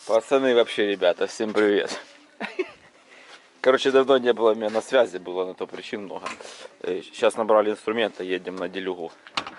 Пацаны, вообще, ребята, всем привет. Короче, давно не было меня на связи, было на то причин много. Сейчас набрали инструмента, едем на делюгу.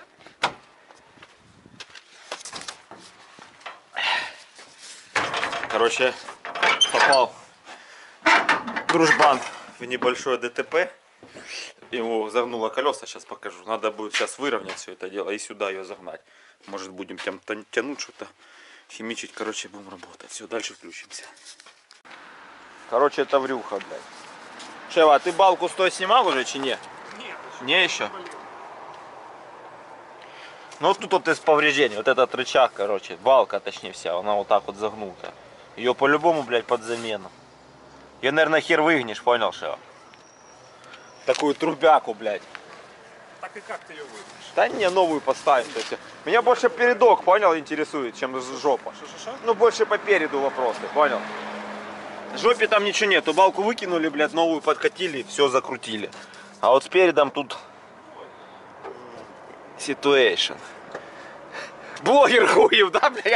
Короче, попал дружбан в небольшое ДТП. Его загнуло колеса, сейчас покажу. Надо будет сейчас выровнять все это дело и сюда ее загнать. Может, будем там тянуть что-то, химичить. Короче, будем работать. Все, дальше включимся. Короче, это врюха, блядь. Шева, а ты балку с той снимал уже, чи не? Нет. Не еще? Ну вот тут вот из повреждений, вот этот рычаг, короче, балка точнее вся, она вот так вот загнута. Ее по-любому, блядь, под замену. Ее, наверное, хер выгнешь, понял, Шева? Такую трубяку, блядь. Так и как ты ее выйдешь? Да не, новую поставим. То есть, меня больше передок, понял, интересует, чем жопа. Шо-шо-шо? Ну, больше по переду вопросы, понял? В жопе там ничего нету, балку выкинули, блядь, новую подкатили, все закрутили. А вот с передом тут ситуэйшн. Блогер хуев, да, блядь?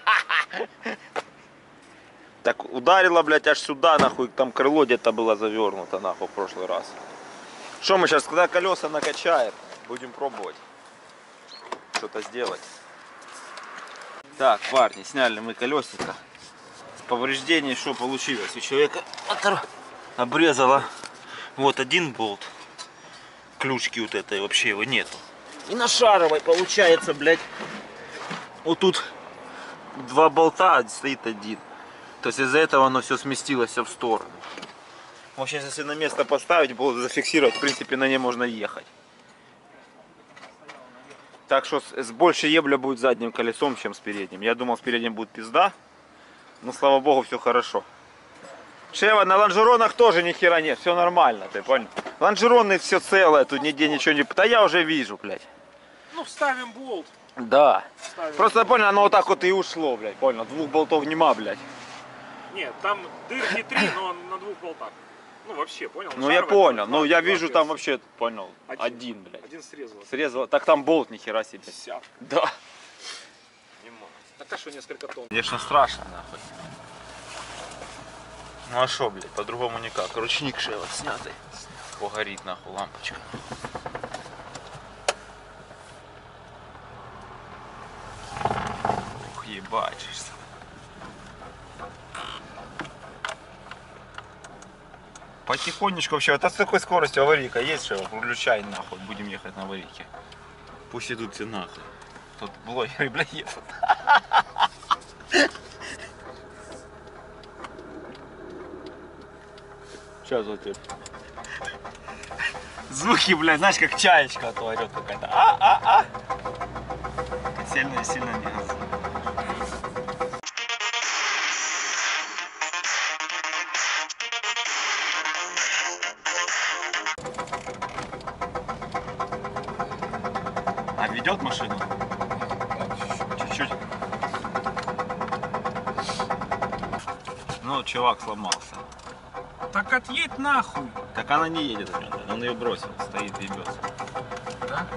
Так ударило, блядь, аж сюда, нахуй, там крыло где-то было завернуто, нахуй, в прошлый раз. Что мы сейчас, когда колеса накачаем, будем пробовать что-то сделать. Так, парни, сняли мы колесико. С повреждений что получилось? У человека обрезало вот один болт. Ключки вот этой вообще его нету. И на шаровой получается, блядь, вот тут два болта, а стоит один. То есть из-за этого оно все сместилось все в сторону. В общем, если на место поставить, болт зафиксировать, в принципе, на ней можно ехать. Так что с больше ебля будет задним колесом, чем с передним. Я думал, с передним будет пизда, но слава богу, все хорошо. Шева, на лонжеронах тоже ни хера нет, все нормально, ты понял? Лонжероны все целое, тут нигде ничего не... Да я уже вижу, блядь. Ну, вставим болт. Да. Вставим Просто болт. понял, оно вот так вот и ушло, блядь, понял? Двух болтов нема, блядь. Нет, там дырки 3, но на 2 болтах. Ну, вообще, понял? Ну я Шаровая, понял, там ну я два вижу там вообще, понял, один, блядь. Один срезал. Срезал, так там болт ни хера себе. Вся. Да. Не может. Так а что несколько тонн? Конечно страшно, нахуй. Ну а шо, блядь, по-другому никак. Ручник Шева снятый. Погорит, нахуй, лампочка. Ух, ебать. Потихонечку вообще, это с такой скоростью аварийка есть, что включай нахуй, будем ехать на аварийке. Пусть идут все нахуй. Тут блогеры, блядь, едут. Сейчас вот это. Звуки, блядь, знаешь, как чаечка, а то орет какая-то. А. Сильно не газует. А ведет машину? Чуть-чуть. Ну, чувак сломался. Так отъедь нахуй. Так она не едет, он ее бросил, стоит и бьется. Да?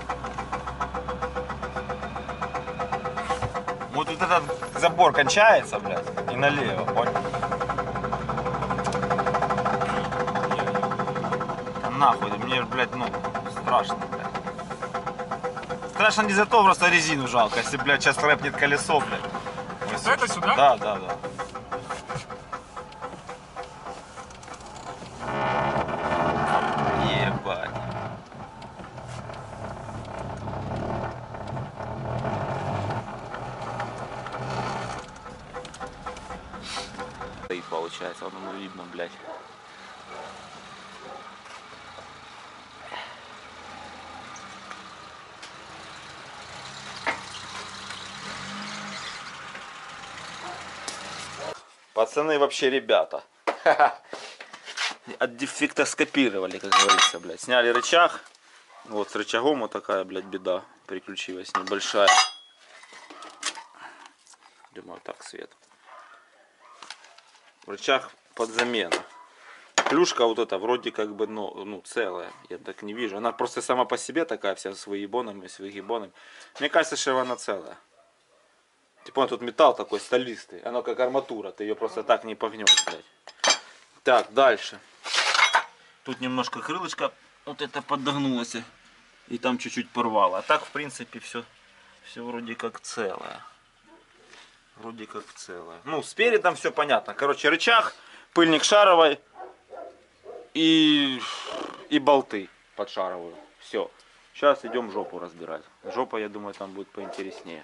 Вот этот забор кончается, блядь, и налево, понял? Там нахуй, мне, блядь, ну, страшно, блядь. Страшно не за то, просто резину жалко, если, блядь, сейчас рэпнет колесо, блядь. Ой, Это сюда? Да. Ебать. Стоит, получается, оно видно, блядь. Пацаны вообще ребята. От дефекта скопировали, как говорится, блядь. Сняли рычаг. Вот с рычагом вот такая, блядь, беда приключилась небольшая. Думаю, так свет. Рычаг под замену. Клюшка вот эта вроде как бы, ну целая. Я так не вижу. Она просто сама по себе такая вся с выебонами, с выгибонами. Мне кажется, что она целая. Типа тут металл такой сталистый. Оно как арматура. Ты ее просто так не погнешь, блядь. Так, дальше. Тут немножко крылышко вот это подогнулось. И там чуть-чуть порвало. А так, в принципе, все вроде как целое. Вроде как целое. Ну, спереди там все понятно. Короче, рычаг, пыльник шаровой и болты под шаровую. Все. Сейчас идем жопу разбирать. Жопа, я думаю, там будет поинтереснее.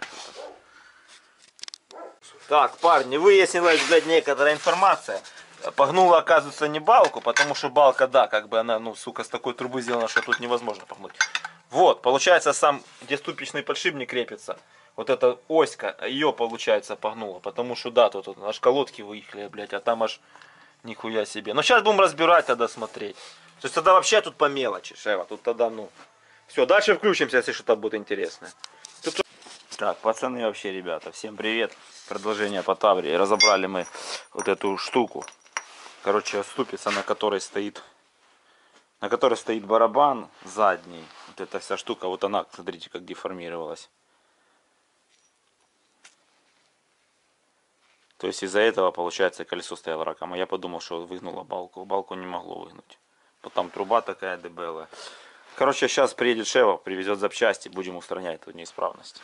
Так, парни, выяснилась, блядь, некоторая информация. Погнула, оказывается, не балку, потому что балка, да, как бы она, ну, сука, с такой трубы сделана, что тут невозможно погнуть. Вот, получается, сам, где ступичный подшипник крепится, вот эта оська, ее, получается, погнула, потому что, да, тут аж колодки выехали, блядь, а там аж нихуя себе. Но сейчас будем разбирать, тогда смотреть. То есть тогда вообще тут по мелочи, Шева, тут тогда, ну, все, дальше включимся, если что-то будет интересное. Так, пацаны, вообще, ребята, всем привет. Продолжение по Таврии. Разобрали мы вот эту штуку. Короче, ступица, на которой стоит барабан задний. Вот эта вся штука, вот она, смотрите, как деформировалась. То есть из-за этого, получается, колесо стояло раком. А я подумал, что выгнула балку. Балку не могло выгнуть. Потом труба такая дебелая. Короче, сейчас приедет Шева, привезет запчасти, будем устранять эту неисправность.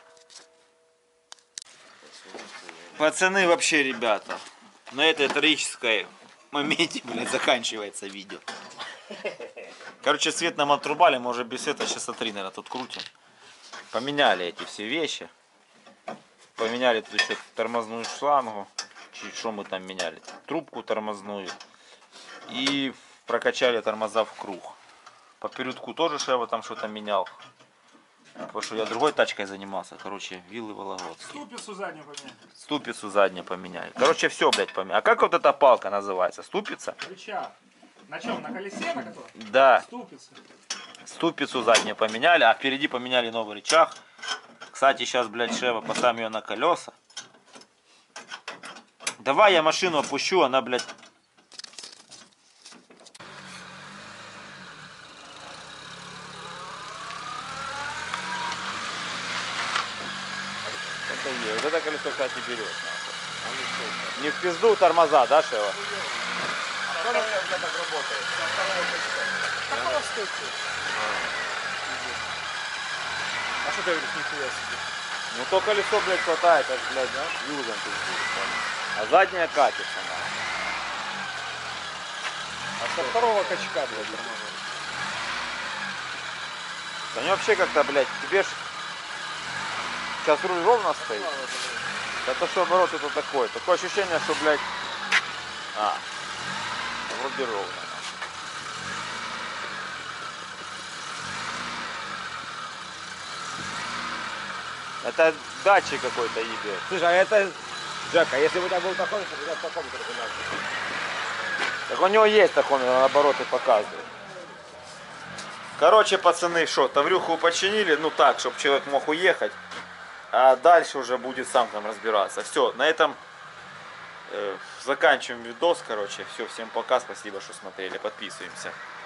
Пацаны, вообще, ребята, на этой трагической моменте, блядь, заканчивается видео. Короче, свет нам отрубали, мы уже без света часа 3, наверное, тут крутим. Поменяли эти все вещи. Поменяли тут еще тормозную шлангу. Что мы там меняли? Трубку тормозную. И прокачали тормоза в круг. По передку тоже Шева там что-то менял. Потому что я другой тачкой занимался. Короче, виллы Вологодские. Ступицу заднюю поменяли. Ступицу заднюю поменяли. Короче, все, блядь, поменяли. А как вот эта палка называется? Ступица? Рычаг. На чем? На колесе на котором? Да. Ступица. Ступицу заднюю поменяли, а впереди поменяли новый рычаг. Кстати, сейчас, блядь, Шева, поставим ее на колеса. Давай я машину опущу, она, блядь... Вот это колесо, кстати, берет. Не в пизду тормоза, да, Шева? Какого стоит? А что ты говоришь, нихуя себе? Ну то колесо, блядь, хватает, аж, блядь, да? Юзом пиздец. А задняя катится, нахуй. А со второго качка, блядь, тормоза. Они вообще как-то, блядь, тебе ж... Сейчас руль ровно стоит. Да то, что оборот это такое. Такое ощущение, что, блядь... Вроде ровно. Это датчик какой-то ебет. Слушай, а это, Джек, а если бы у тебя был такой, то я в таком терминале. Так у него есть такой, он обороты показывает. Короче, пацаны, что, Таврюху починили, ну так, чтобы человек мог уехать. А дальше уже будет сам там разбираться. Все, на этом заканчиваем видос, короче. Все, всем пока, спасибо, что смотрели, подписываемся.